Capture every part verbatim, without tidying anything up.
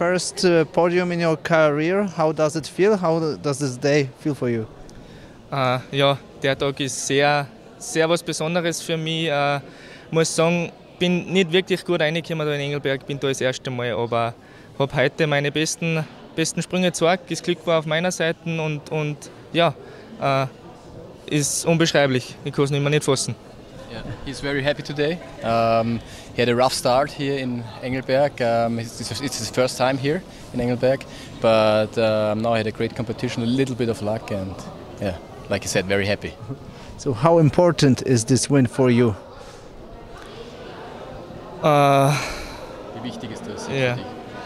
first uh, podium in your career. How does it feel? How does this day feel for you? Uh, ja, der Tag ist sehr, sehr was Besonderes für mich. Ich uh, muss sagen, bin nicht wirklich gut reingekommen da in Engelberg, bin da das erste Mal, aber habe heute meine besten, besten Sprünge gezeigt. Das Glück war auf meiner Seite und, und ja, uh, ist unbeschreiblich. Ich kann es nicht mehr nicht fassen. Yeah, he's very happy today. Um, he had a rough start here in Engelberg. Um, it's, it's his first time here in Engelberg, but um, now he had a great competition, a little bit of luck, and yeah, like you said, very happy. So how important is this win for you? Uh, Wie wichtig ist das? Yeah.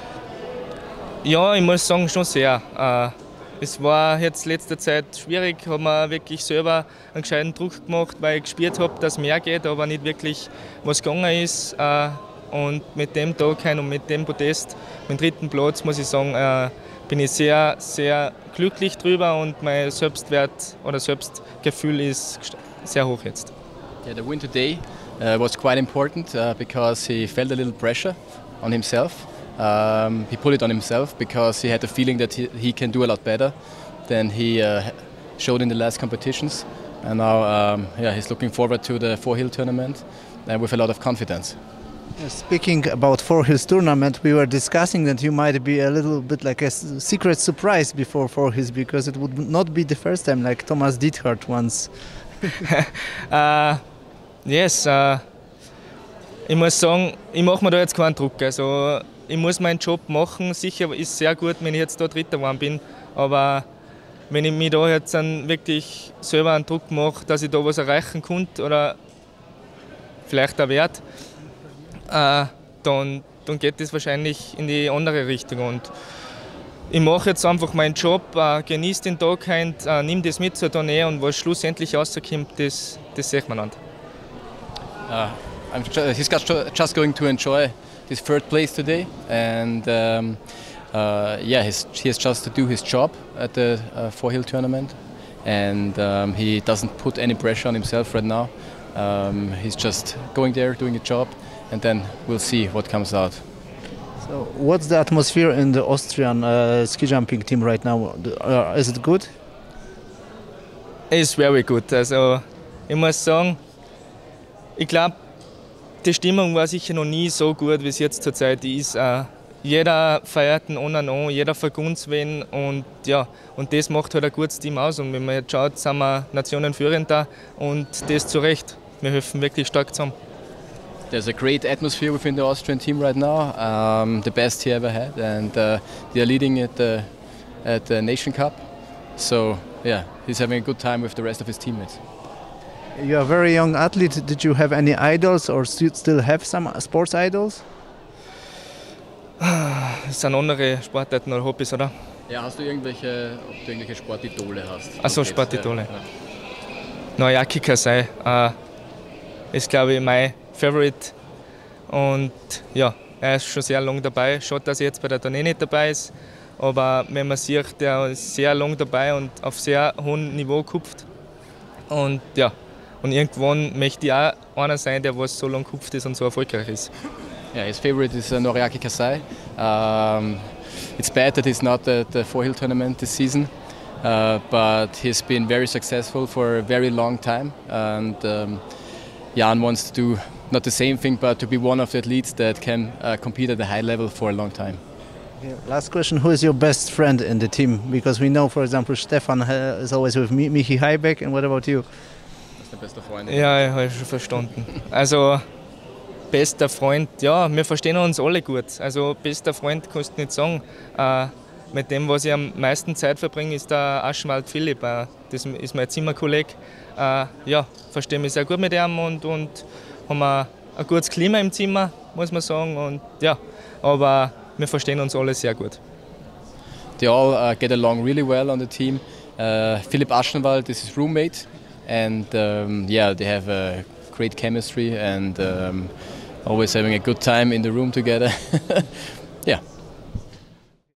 Ja, ich muss sagen, schon sehr. Uh, Es war jetzt letzte Zeit schwierig, habe mir wirklich selber einen gescheiten Druck gemacht, weil ich gespürt habe, dass mehr geht, aber nicht wirklich was gegangen ist. Und mit dem Tag und mit dem Podest, mit dem dritten Platz, muss ich sagen, bin ich sehr, sehr glücklich drüber und mein Selbstwert oder Selbstgefühl ist sehr hoch jetzt. Yeah, the win today uh, was quite important uh, because he felt a little pressure on himself. Um, he put it on himself because he had the feeling that he, he can do a lot better than he uh, showed in the last competitions. And now um, yeah, he's looking forward to the Four Hill tournament uh, with a lot of confidence. Speaking about Four Hills tournament, we were discussing that you might be a little bit like a secret surprise before Four Hills, because it would not be the first time like Thomas Diethard once. uh, yes, uh, ich muss sagen, ich mache mir da jetzt keinen Druck. Also, ich muss meinen Job machen. Sicher ist es sehr gut, wenn ich jetzt da Dritter geworden bin. Aber wenn ich mich da jetzt dann wirklich selber einen Druck mache, dass ich da was erreichen konnte oder vielleicht auch wert, äh, dann, dann geht das wahrscheinlich in die andere Richtung. Und ich mache jetzt einfach meinen Job, äh, genieße den Tag, äh, nehme das mit zur Tournee und was schlussendlich rauskommt, das, das sehe ich mir an. Uh, I'm ju he's got just going to enjoy his third place today, and um, uh, yeah, he's, he has just to do his job at the uh, Four Hill tournament, and um, he doesn't put any pressure on himself right now. Um, he's just going there, doing a job, and then we'll see what comes out. So, what's the atmosphere in the Austrian uh, ski jumping team right now? Uh, is it good? It's very good. Also, ich muss sagen, ich glaube, die Stimmung war sicher noch nie so gut, wie es jetzt zur Zeit ist. Äh, jeder feiert einen an an, jeder vergunst wen und ja, und das macht halt ein gutes Team aus. Und wenn man jetzt schaut, sind wir nationenführender und das zu Recht. Wir helfen wirklich stark zusammen. There's a great atmosphere within the Austrian team right now, um, the best he ever had, and uh, they are leading at the, at the Nation Cup. So yeah, he's having a good time with the rest of his teammates. You're a very young athlete. Did you have any idols or still have some sports idols? Das sind andere Sportarten oder Hobbys, oder? Ja, hast du irgendwelche, ob du irgendwelche Sportidole hast? Achso, Sportidole. Ja. Naoyaki Kasai äh, ist, glaube ich, mein Favorite. Und ja, er ist schon sehr lange dabei. Schade, dass er jetzt bei der Tournee nicht dabei ist. Aber wenn man sieht, der ist sehr lange dabei und auf sehr hohem Niveau gehupft. Und ja, und irgendwann möchte ich auch einer sein, der was so lange gehupft ist und so erfolgreich ist. Yeah, his favorite is uh, Noriaki Kasai. Um, it's bad that he's not at the Four Hill tournament this season, uh, but he's been very successful for a very long time. And um, Jan wants to do not the same thing, but to be one of the athletes that can uh, compete at a high level for a long time. Yeah. Last question: who is your best friend in the team? Because we know, for example, Stefan uh, is always with Mi Michi Heibeck. And what about you? Das ist der beste Freund. Ja, ich habe schon verstanden. Also bester Freund, ja, wir verstehen uns alle gut. Also bester Freund kannst du nicht sagen. Äh, mit dem, was ich am meisten Zeit verbringe, ist der Aschenwald Philipp. Äh, das ist mein Zimmerkollege. Äh, ja, verstehe mich sehr gut mit ihm und, und haben ein, ein gutes Klima im Zimmer, muss man sagen. Und, ja, aber wir verstehen uns alle sehr gut. They all uh, get along really well on the team. Uh, Philipp Aschenwald is his roommate, and um, yeah, they have a great chemistry and um, always having a good time in the room together. Yeah.